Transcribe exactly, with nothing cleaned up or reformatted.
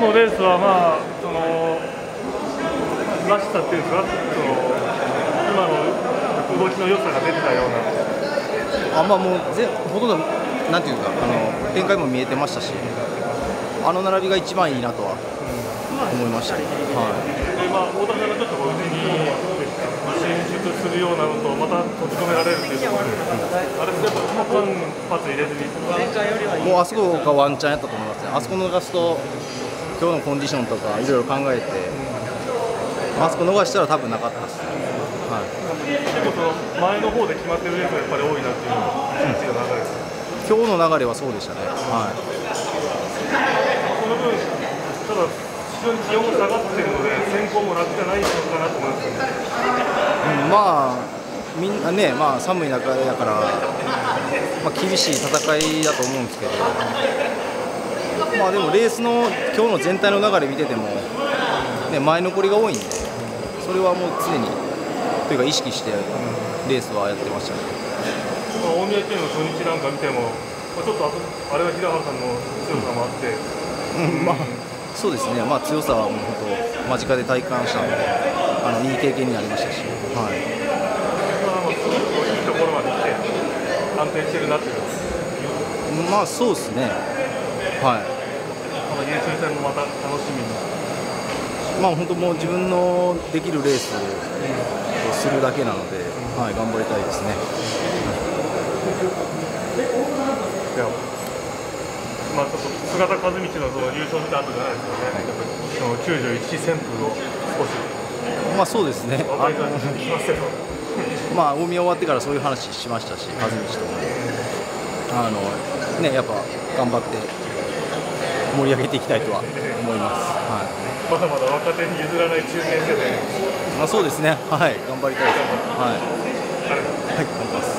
のレースは、まあ、そのらしさっていうんですか、その今の動きの良さが出てたような。 あまあ、もうぜほとんどなんていうかあの展開も見えてましたし、あの並びが一番いいなとは思いましたね。はい。 で、まあ、太田さんがちょっとこう内に進出するようなのと、また閉じ込められるっていうところで、あれってやっぱ間髪入れずに、 もうあそこがワンチャンやったと思いますね。あそこ逃すと今日のコンディションとかいろいろ考えて、あそこ逃したら多分なかったですね。はい。 結構その前の方で決まってるレースがやっぱり多いなっていうのが、うん、流れです。 今日の流れはそうでしたね。はい。 その分、ただ非常に気温が下がっているので、先行も楽じゃないのかなと思いますよね。 うん、まあみんなね、まあ寒い中やから、まあ厳しい戦いだと思うんですけど、まあでもレースの今日の全体の流れ見てても、ね、前残りが多いんで、それはもう常にというか意識してレースはやってましたね。 まあ、大宮記念の初日なんか見ても、まあ、ちょっとあれは平原さんの強さもあって、 うん、まあそうですね、まあ、強さはもう本当間近で体感したので、あのいい経験になりましたし、はい。 まあ、もうすごくいいところまで来て安定してるなっていう。 まあそうですね。はい。 まだ優勝戦もまた楽しみに。 まあ本当もう自分のできるレースをするだけなので、はい、頑張りたいですね。 いや、まあちょっと姿和道のその優勝した後じゃないですよね。そのきゅうじゅういち旋風を少し。 まあそうですね。 あのまあ大宮終わってからそういう話しましたし、和道ともあのねやっぱ頑張って盛り上げていきたいとは思います。はい。 まだまだ若手に譲らない中堅世代。 まあそうですね。はい、頑張りたいです。はい。はい、頑張ります。